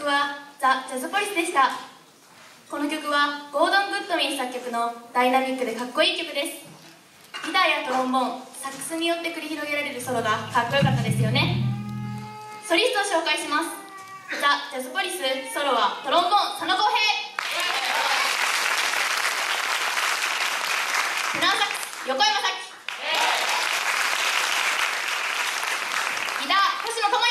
はザ・ジャズポリスでした。この曲はゴードン・グッドウィン作曲のダイナミックでかっこいい曲です。ギターやトロンボーン、サックスによって繰り広げられるソロがかっこよかったですよね。ソリストを紹介します。ザ・ジャズポリスソロはトロンボーン佐野公平、テナーサックス横山咲、ギター星野智也、